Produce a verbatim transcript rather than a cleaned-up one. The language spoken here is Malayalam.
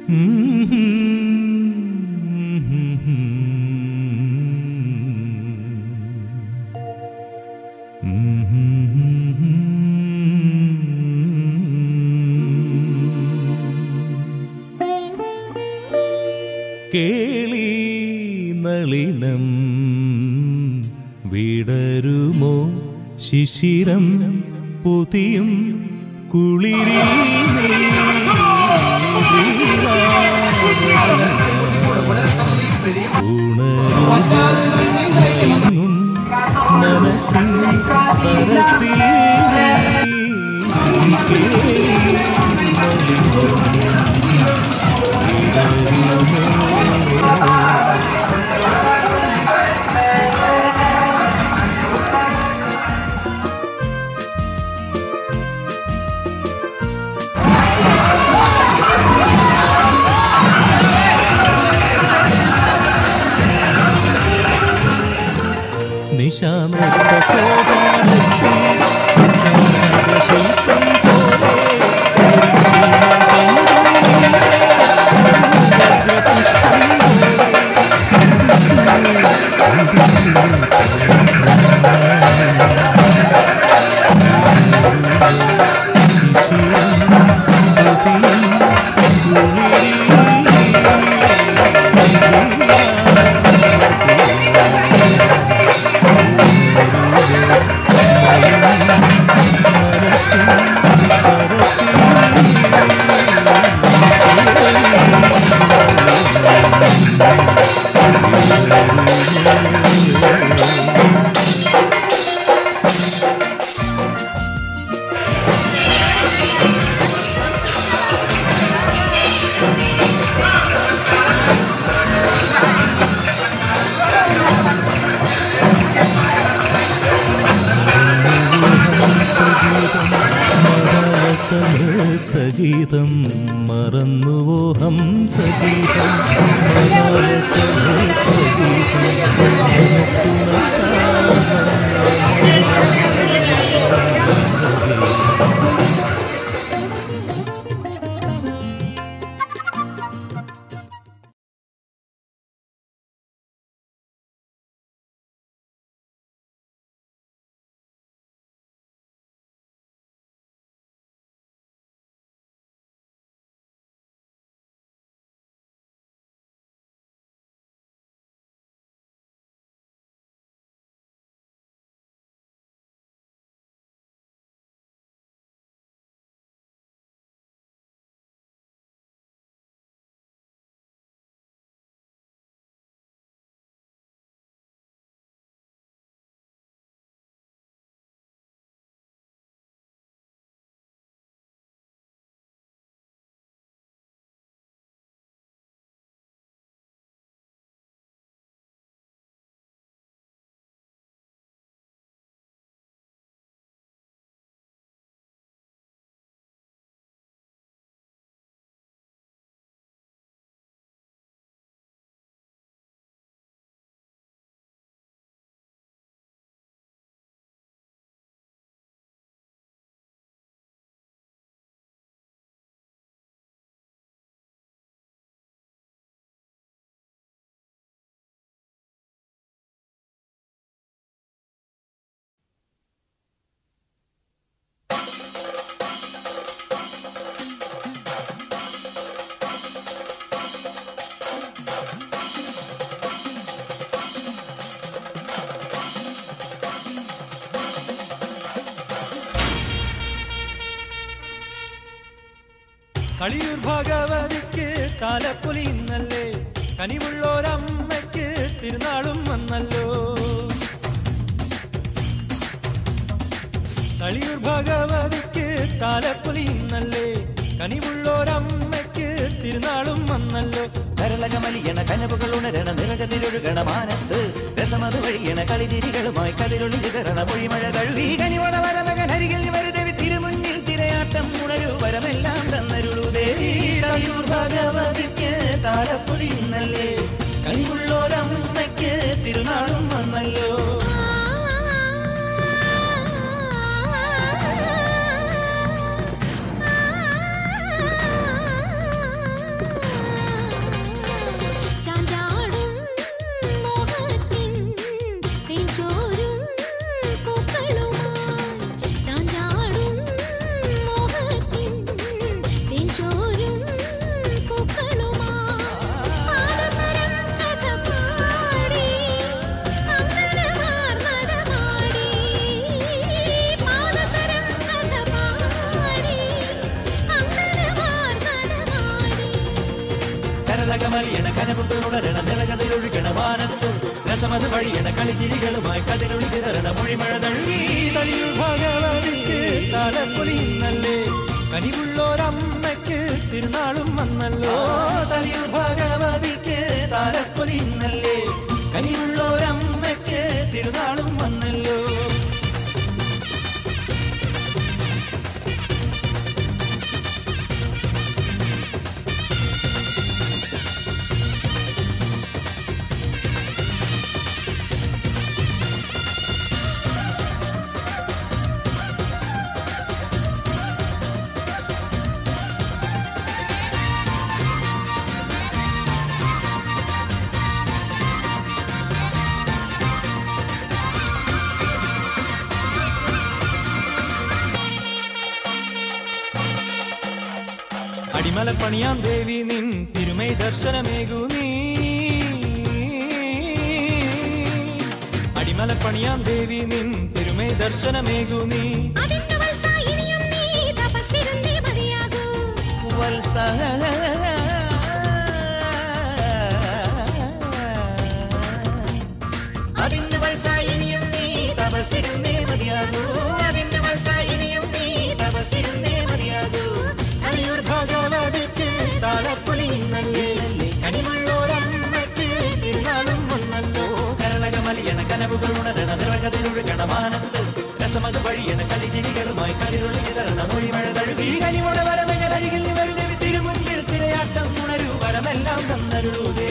കേളി നളിനം വിടരുമോ ശിശിരം പുതിയും കുളിരി ഉണരും മനസ്സിൽ സരസി നിശാനത്ത ശോഭാനത്തിൽ ഗീതം മറന്നുവോ ഹംസഗീതം കളിയൂർ ഭഗവതിക്ക് താലപ്പൊലി ഇന്നല്ലേ, കനിവുള്ളോരമ്മയ്ക്ക് തിരുനാളും വന്നല്ലോ. കളിയൂർ ഭഗവതിക്ക് താലപ്പൊലി ഇന്നല്ലേ, കനിവുള്ളോരമ്മയ്ക്ക് തിരുനാളും വന്നല്ലോ. കരളകമലിയണ കനവുകൾ ഉണരണ നിറകതിരൊഴുകണ മാനത്ത് രസമത് വഴിയണ കളിതിരികളുമായി കതിരൊളി ചിതറണ മൊഴിമഴ തഴുകി കനിവണ വരമകൻ അരികിൽ വരുദേവി തിരുമുന്നിൽ തിരയാട്ടം ഉണരു വരമെല്ലാം തന്നരുളു ദേവി. കളിയൂർ ഭഗവതിക്ക് താലപ്പൊലി ഇന്നല്ലേ, കനിവുള്ളോരമ്മയ്ക്ക് തിരുനാളും വന്നല്ലോ. കരളകമലിയണ കനവുകളുണരണ നിറകതിലൊഴുകണ വാനത്ത് രസമത് വഴിയണ കളിച്ചിരികളുമായി കതിരൊളി ചിതറണ മൊഴിമഴ തഴുകി തളിയൂർ ഭഗവതിക്ക് താലപ്പൊലിന്നല്ലേ കനിവുള്ളോരമ്മയ്ക്ക് തിരുനാളും വന്നല്ലോ. തളിയൂർ ഭഗവതിക്ക് താലപ്പൊലിന്നല്ലേ കനിവുള്ളോരമ്മയ്ക്ക് തിരുനാളും വന്നല്ലോ. അടിമലപ്പണിയാം ദേവി നിൻ തിരുമൈ ദർശനമേകു നീ. അടിമലപ്പണിയാം ദേവി നിൻ തിരുമൈ ദർശനമേകു നീ. അതിന്റെ വത്സായിനിയും നീ തപസ്സിരുന്നേ മതിയാകൂ. അതിന്റെ വത്സായിനിയും നീ തപസ്സിരുന്നേ മതിയാകൂ. തളിയൂർ ഭഗവതിക്ക് താലപ്പൊലിന്നല്ലേ കനിവുള്ളോരമ്മയ്ക്ക് തിരുനാളും വന്നല്ലോ. കരളകമലിയണ കനവുകളുണരണ നിറകതിലൊഴുകണ മാനത്ത് രസമത് വഴിയണ കളിച്ചിരികളുമായി കതിരൊളി ചിതറണ മൊഴിമഴ തഴുകി കനിവോടെ വരമെങ്ങനരികിൽ വരുന്നവി തിരുമുൻപിൽ തിരയാട്ടം ഉണരൂ വരമെല്ലാം തന്നരുളൂ.